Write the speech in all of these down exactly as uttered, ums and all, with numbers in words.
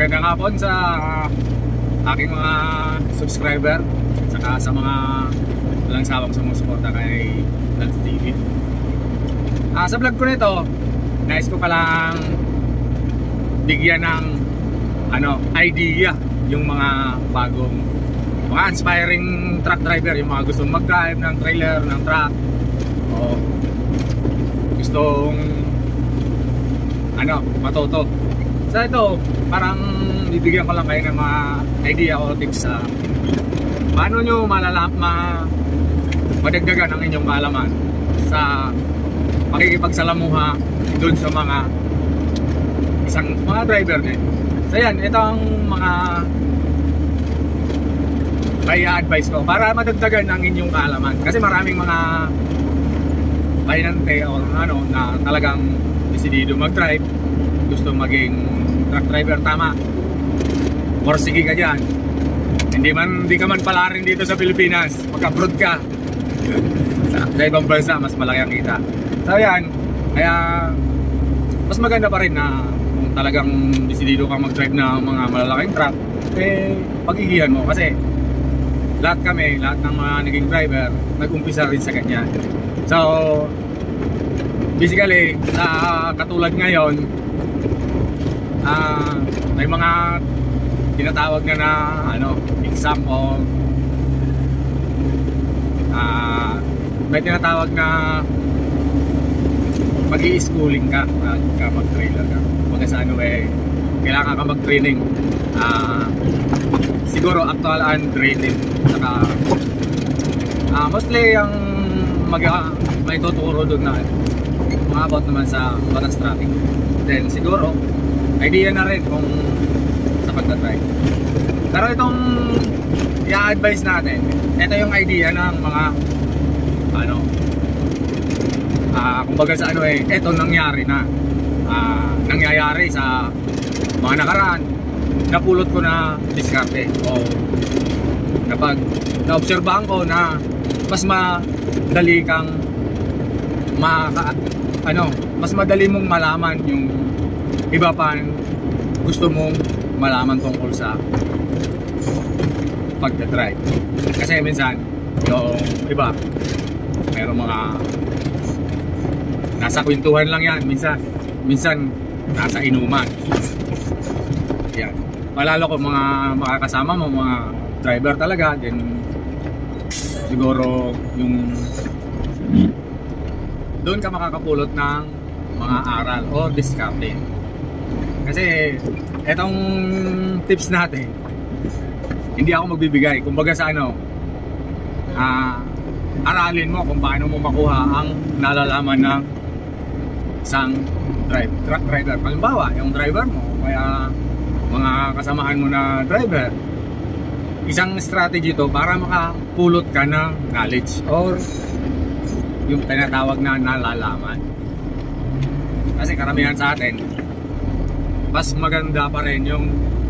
magandang hapon sa aking mga subscriber saka sa mga walang sawang sumusuporta kay Lance T V. Ah, sa vlog ko nito, nais ko palang bigyan ng ano, idea yung mga bagong mga inspiring truck driver, yung mga gustong mag-drive ng trailer, ng truck, o gustong ano, matuto. Sa ito, parang bibigyan ko lang kayo ng mga idea o tips sa paano nyo malalam, ma, madagdagan ang inyong kaalaman sa pakikipagsalamuha dun sa mga isang mga driver din. So yan, ito ang mga kaya advice ko para madagdagan ang inyong kaalaman, kasi maraming mga bayanante o ano na talagang desidido mag-drive, gusto maging truck driver, tama, or sige ka dyan, hindi man, hindi ka man pala rin dito sa Pilipinas, mag-abroad ka sa, sa ibang bansa, mas malaki ang kita. So yan, kaya mas maganda pa rin na kung talagang desidido kang mag-drive na mga malalaking truck, eh pagigihan mo, kasi lahat kami, lahat ng mga naging driver nag-umpisa rin sa ganyan. So basically, sa katulad ngayon, uh, may mga tinatawag na na ano, exam o uh, may tinatawag na mag-i-schooling ka ka mag-trailer ka. Kumbaga sa ano eh, kailangan ka mag-training, uh, siguro actual and rated, saka uh, mostly ang mag uh, may tuturo doon na mga about naman sa batas traffic. Then siguro idea na rin kung sa pagdadrive. Pero itong i-advise natin, ito yung idea ng mga ano, uh, kumbaga sa ano eh, ito nangyari na, uh, nangyayari sa mga nakaraan, napulot ko na diskarte o kapag naobserbahan ko na mas madali kang maka, ano, mas madali mong malaman yung iba pa gusto mong malaman tungkol sa pagdadrive. Kasi minsan yung iba mayroong mga nasa kwentuhan lang yan, minsan minsan nasa inuman yan. Malalo ko mga makakasama mo mga driver talaga, din siguro yung doon ka makakapulot ng mga aral o diskarte. Kasi etong tips natin, hindi ako magbibigay, kumbaga sa ano, uh, aralin mo kung paano mo makuha ang nalalaman ng isang drive, truck driver. Halimbawa, yung driver mo, kaya mga kasamahan mo na driver, isang strategy to para makapulot ka ng knowledge or yung tinatawag na nalalaman. Kasi karamihan sa atin, mas maganda pa rin yung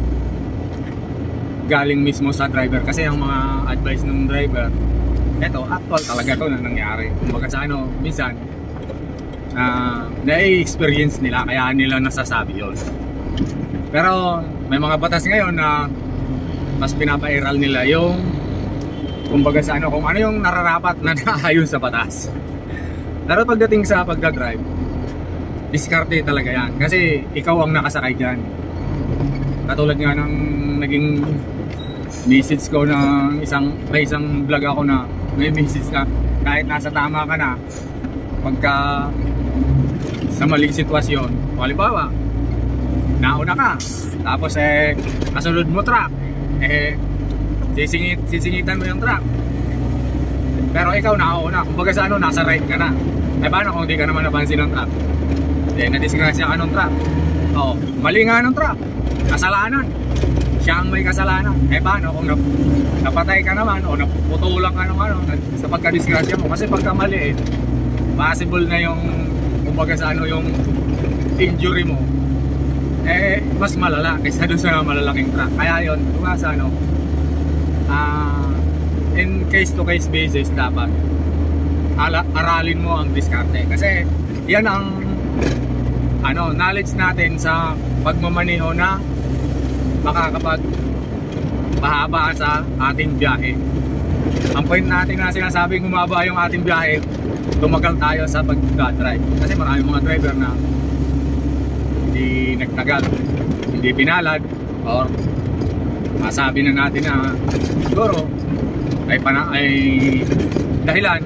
galing mismo sa driver, kasi yung mga advice ng driver, eto actual talaga to na nangyari. Kumbaga sa ano, minsan uh, na-experience nila kaya nila nasasabi yun. Pero may mga batas ngayon na mas pinapairal nila yung kumbaga sa ano, kung ano yung nararapat na naayon sa batas. Pero pagdating sa pagdadrive, diskarte talaga yan, kasi ikaw ang nakasakay dyan. Katulad nga ng naging message ko ng isang, may isang vlog ako na may message na kahit nasa tama ka na, pagka sa maling sitwasyon, halimbawa nauna ka, tapos eh kasunod mo truck, eh sisingit, sisingitan mo yung truck, pero ikaw nauna, kumbaga sa ano, nasa right ka na. Eh paano kung di ka naman napansin ng truck? Eh nadisgrasya ka ng truck, oo, mali nga ng truck, kasalanan, siya ang may kasalanan. Eh paano kung nap napatay ka naman o naputulang ka naman, ano, sa pagkadisgrasya mo? Kasi pagka mali eh, possible na yung kumbaga sa ano, yung injury mo eh mas malala kaysa doon sa malalaking truck. Kaya yun, diba sa ano, uh, in case to case basis dapat ala, aralin mo ang diskarte, kasi yan ang ano, knowledge natin sa pagmamaneho na makakapag pahaba sa ating biyahe. Ang point natin na sinasabing humaba yung ating biyahe, tumagal tayo sa pag-drive. Kasi maraming mga driver na hindi nagtagal, hindi pinalad, or masabi na natin na siguro ay, pana, ay dahilan.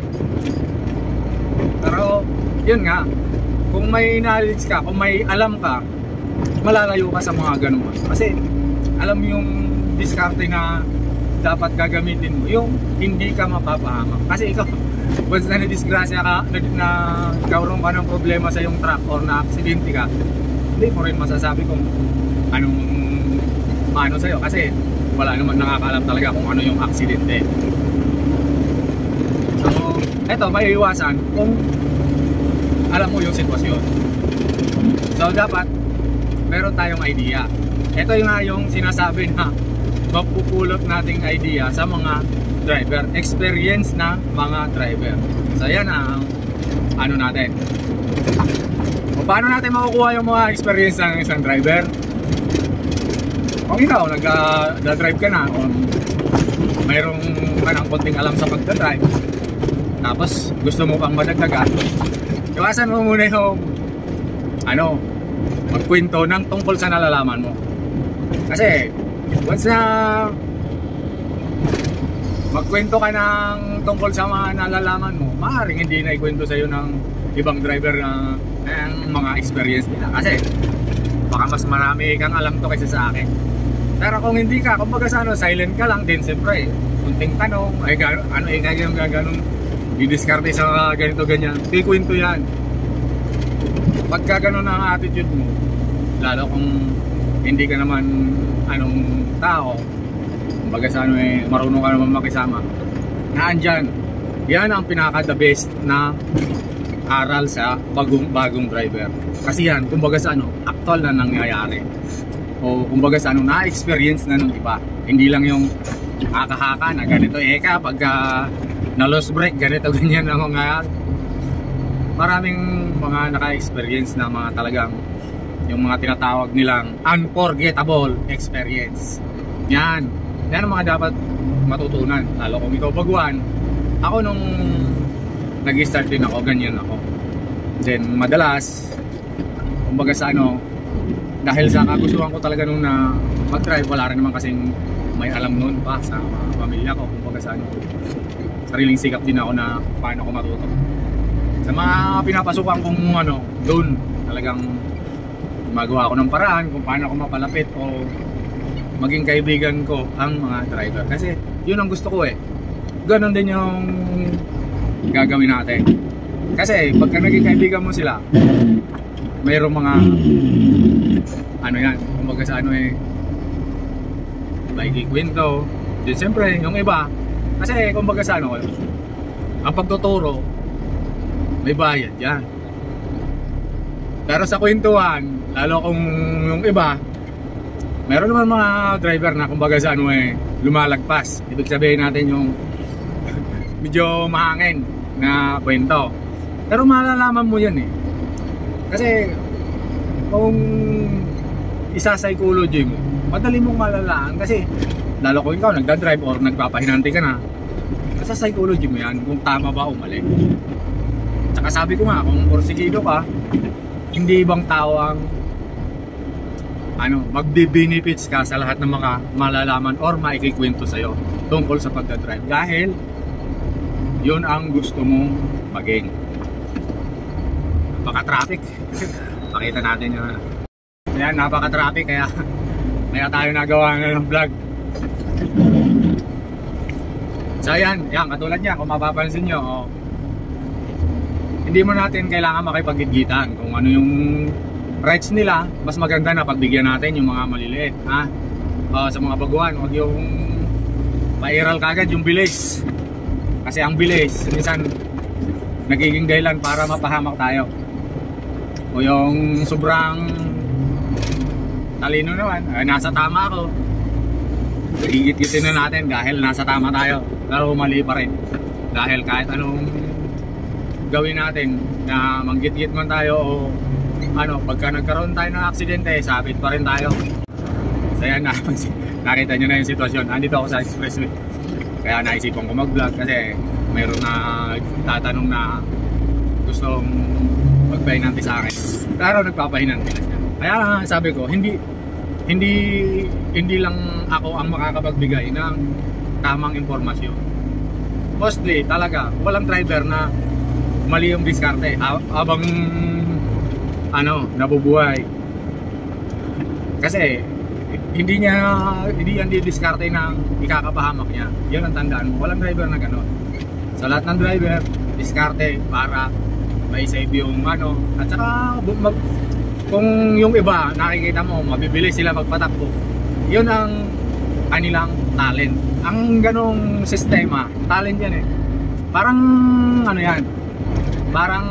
Pero yun nga, kung may knowledge ka, kung may alam ka, malalayo ka sa mga ganun. Kasi alam mo yung diskarte na dapat gagamitin mo, yung hindi ka mapapahamak. Kasi ikaw, once na nadisgrasya ka, na, na nagkaroon ka ng problema sa yung truck or na aksidente ka, hindi mo rin masasabi kung anong paano sa'yo. Kasi wala naman nakakaalam talaga kung ano yung aksidente. So, eto, may iwasan kung alam mo yung sitwasyon. So, dapat meron tayong idea. Ito yung nga yung sinasabi na mapupulot nating idea sa mga driver, experience na mga driver. So yan ang ano natin. O paano natin makukuha yung mga experience ng isang driver? Kung ikaw nag-drive ka na, o mayroong ka ng konting alam sa pagdadrive, tapos gusto mo pang madagdagan, iwasan mo muna yung ano, magkwento ng tungkol sa nalalaman mo. Kasi once na magkwento ka ng tungkol sa mga nalalaman mo, maaaring hindi na ikwento sa'yo ng ibang driver na ng mga experience nila. Kasi baka mas marami kang alam to kaysa sa akin. Pero kung hindi ka, kumbaga sa ano, silent ka lang din, siyempre kunting tanong, ay gano'n, ano eh kaya yung gano'n, didiskarte sa ganito ganyan, di kwento yan. Pagka gano'n ang attitude mo, lalo kung hindi ka naman anong tao, kumbaga sa ano eh, marunong ka naman makisama, naandyan, yan ang pinaka the best na aral sa bagong bagong driver. Kasi yan, kumbaga sa ano, actual na nangyayari, o kumbaga sa ano, na-experience na ng iba. Hindi lang yung haka-haka na ganito eh ka, pagka na lost break, ganito ganyan ang mga maraming mga naka-experience na mga talagang yung mga tinatawag nilang unforgettable experience. Yan, yan ang mga dapat matutunan. Lalo kung ikaw baguhan, ako nung nag-start din ako, ganyan ako. Then madalas, kumbaga sa ano, dahil sa kagustuhan ko talaga nung na mag-drive, wala rin naman kasing may alam noon pa sa mga pamilya ko. Kumbaga sa ano, sariling sikap din ako na paano ko matuto. Sa mga pinapasukan kong ano, doon talagang magawa ako ng paraan kung paano ako mapalapit o maging kaibigan ko ang mga driver. Kasi yun ang gusto ko eh. Ganon din yung gagawin natin. Kasi pagka naging kaibigan mo sila, mayroong mga ano yan, kumbaga sa ano eh, may kikwento. Then siyempre yung iba, kasi kumbaga sa ano, ang pagtuturo may bayad yan. Pero sa kwentuhan, lalo kung yung iba, meron naman mga driver na kumbaga sa ano eh, lumalagpas. Ibig sabihin natin yung medyo mahangin na kwento. Pero malalaman mo yan eh. Kasi kung isa psychology mo, madali mong malalaan. Kasi lalo kung ikaw nagdadrive or nagpapahinanti ka na, sa psychology mo yan kung tama ba o mali. Tsaka sabi ko nga, kung porsigido ka, hindi ibang tao ang ano, magbe-benefits ka sa lahat ng mga malalaman or maikikwento sa'yo tungkol sa pagdadrive. Dahil yun ang gusto mong maging. Napaka-traffic. Pakita natin yun. Ayan, napaka-traffic. Kaya kaya tayo nagawa ng vlog. So ayan, yan, katulad niya, kung mapapansin nyo, oh, hindi mo natin kailangan makipag-gigitan. Kung ano yung rights nila, mas maganda na pagbigyan natin yung mga maliliit, ha? Uh, sa mga baguhan, huwag yung pa-iral kagad yung bilis. Kasi ang bilis, minsan nagiging dahilan para mapahamak tayo. O yung sobrang talino naman, ay, nasa tama ako, higit-gitin na natin dahil nasa tama tayo, pero mali pa rin. Dahil kahit anong gawin natin na manggit-git man tayo o ano, pagka nagkaroon tayo ng aksidente, sabit pa rin tayo. So yan na, nakita nyo na yung sitwasyon. Andito ako sa expressway. Kaya naisipan ko mag-vlog kasi mayroon na tatanong na gustong magpahinanti sa akin. Pero nagpapahinanti na siya. Kaya sabi ko, hindi hindi hindi lang ako ang makakapagbigay ng tamang impormasyon. Mostly talaga walang driver na mali yung diskarte habang ano nabubuhay. Kasi hindi niya hindi yan didiskarte ng ikakapahamak niya. Yun ang tandaan mo. Walang driver na gano'n. Sa lahat ng driver, diskarte para may save yung ano. At saka mag, kung yung iba nakikita mo mabibilis sila magpatakbo, yun ang kanilang talent. Ang ganong sistema, talent yan eh. Parang ano yan, parang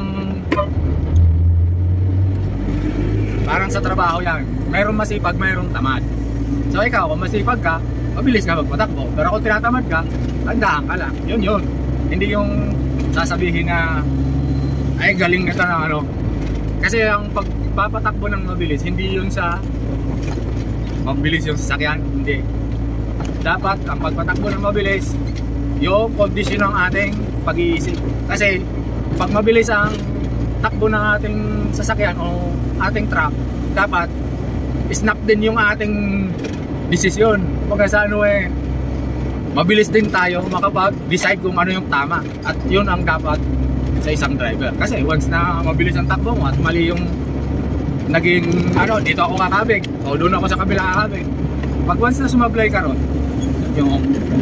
parang sa trabaho yan. Mayroong masipag, mayroong tamad. So ikaw, kung masipag ka, mabilis ka magpatakbo. Pero kung tinatamad ka, tandaan ka lang. Yun yun. Hindi yung sasabihin na ay galing nito na ano. Kasi ang pagpapatakbo ng mabilis, hindi yun sa mabilis yung sasakyan. Hindi. Dapat ang pagpatakbo ng mabilis, yung kondisyon ng ating pag-iisip. Kasi pag mabilis ang takbo ng ating sasakyan o ating truck, dapat snap din yung ating desisyon. Pagka sa ano eh, mabilis din tayo makapag-decide kung ano yung tama. At yun ang dapat sa isang driver. Kasi once na mabilis ang takbo mo at mali yung naging ano, dito ako kakabig o doon ako sa kabila kakabig. Pag once na sumablay ka ron, yung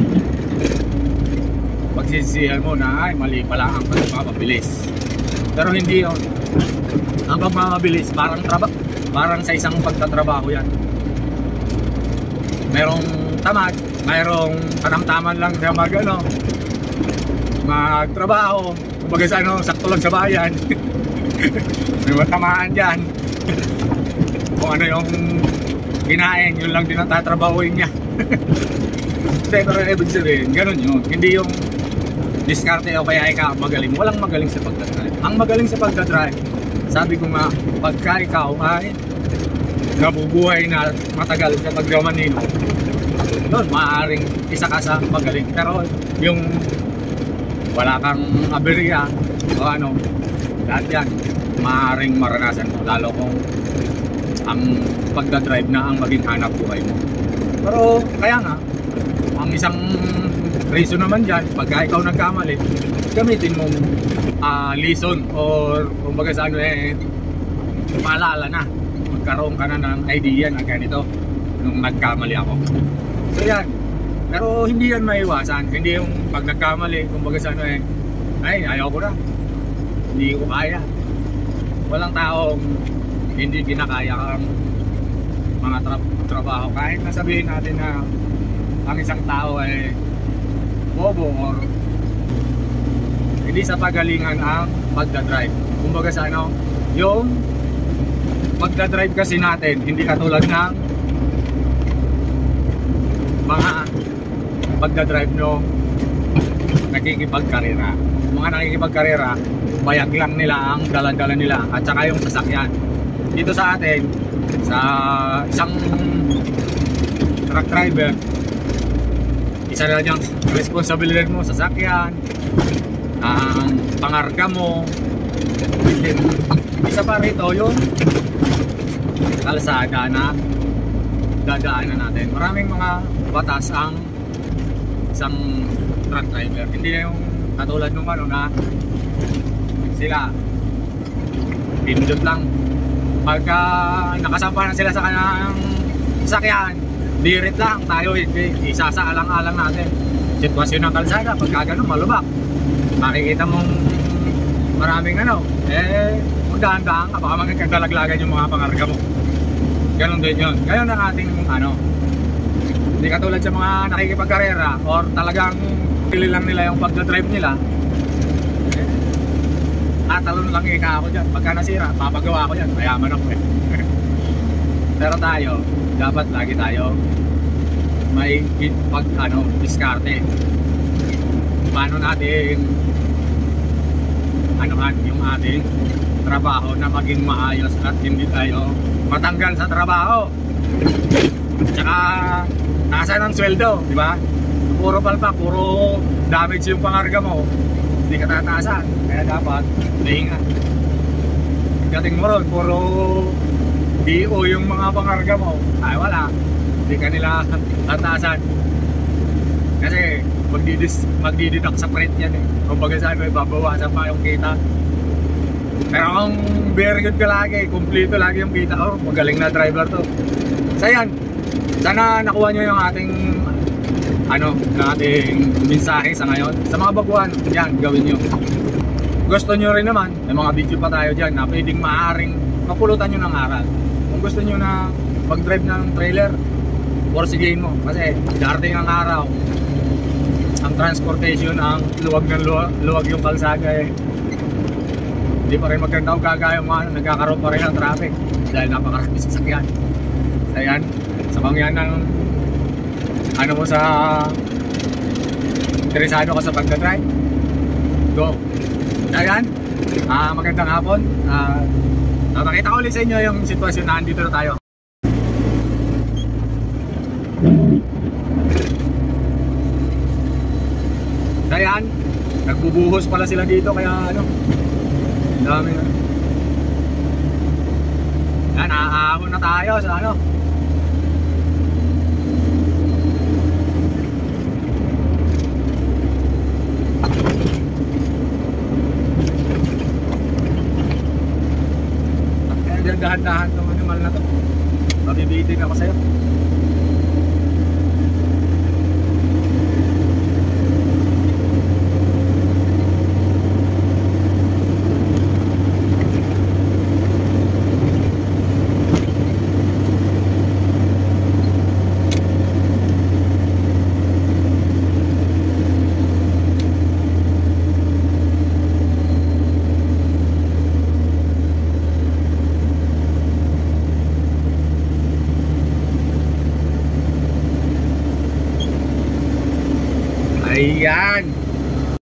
pagsisisihan mo na ay mali pala ang pagmamabilis. Pero hindi yun. Ang pagmamabilis parang trabaho, parang sa isang pagtatrabaho yan. Merong tamad, mayroong katamtaman lang na mag ano, magtrabaho. Kumbaga sa ano, sakto lang sa bayan. May matamaan dyan. Kung ano yung kinain, yun lang din ang tatrabahuin niya. Pero ibig sabihin, ganun yun. Hindi yung diskarte o kaya ikaw magaling. Walang magaling sa pagdadrive. Ang magaling sa pagdadrive, sabi ko nga, pagka ikaw ay nabubuhay na matagal sa paggamanino, yun, maaaring isa ka sa magaling. Pero yung wala kang aberya o ano, lahat yan maaaring maranasan mo, lalo kung ang pagdadrive na ang maging hanap buhay mo. Pero kaya nga, ang isang reason naman dyan, pagka ikaw nagkamali, gamitin mong uh, lesson or kumbaga sa ano eh, maalala na, magkaroon ka na ng idea na ganito nung nagkamali ako. So yan, pero hindi yan maiwasan. Hindi yung pag nagkamali, kumbaga sa ano eh, ay ayaw ko na, hindi ko kaya. Walang taong hindi kinakaya ang mga tra trabaho. Kahit nasabihin natin na ang isang tao ay bobo or hindi sa pagalingan ang pagdadrive. Kumbaga sa ano, yung pagdadrive kasi natin, hindi katulad ng mga pagdadrive no nakikipagkarera. Mga nakikipagkarera, bayag lang nila ang dalan-dalan nila at saka yung sasakyan. Dito sa atin, sa isang truck driver, isa na yung responsibilidad mo, sasakyan, ang pangarga mo. Isa pa rito yung kalsada na dadaanan natin. Maraming mga batas ang isang truck driver. Hindi na yung katulad nung ano na sila pindot lang. Pagka nakasampa na sila sa kanyang sasakyan, dirit lang tayo, isasaalang-alang natin. Sitwasyon ng kalsada, pagka ganun, malubak. Makikita mong maraming ano, eh, magdahan-dahan ka, baka magkagdalaglagan yung mga pangarga mo. Ganun din yun. Ganun ang ating ano, hindi katulad sa mga nakikipagkarera or talagang pili lang nila yung pagdadrive nila. Tatalon lang ika ako dyan. Pagka nasira, papagawa ko dyan. Mayaman ako eh. Pero tayo, dapat lagi tayo may pag ano, diskarte. Paano natin ano man yung ating trabaho na maging maayos at hindi tayo matanggal sa trabaho. Tsaka Nasaan ang sweldo, di ba? Puro palpak, puro damage yung pangarga mo, hindi ka tataasan. Kaya dapat, nahinga. Dating mo ron, puro D O yung mga pangarga mo, ay wala, hindi ka nila tataasan. Kasi magdidis, magdididak sa print yan eh. Kung baga saan mo, ibabawasan pa yung kita. Pero kung very good ka lagi, kumpleto lagi yung kita, oh, magaling na driver to. So yan, sana nakuha nyo yung ating ano, ating mensahe sa ngayon. Sa mga baguhan, yan, gawin nyo. Gusto nyo rin naman, may mga video pa tayo dyan na pwedeng maaaring mapulutan nyo ng aral. Kung gusto nyo na mag-drive ng trailer, porsigain mo. Kasi darating ang araw, ang transportation, ang luwag ng luwag, luwag yung kalsada eh. Hindi pa rin maganda o gagaya yung mga nagkakaroon pa rin ng traffic dahil napakarami sasakyan. So yan, sa bangyan ng ano mo sa interesado ka sa pagdadrive, go. So yan, uh, magandang hapon. Uh, Nakita ko ulit sa inyo yung sitwasyon na andito na tayo. So yan, nagbubuhos pala sila dito kaya ano, dami na. Yan, aahon na tayo sa ano. Kaya dahan-dahan itong animal na to. Mabibitin ako sa'yo. Ayan.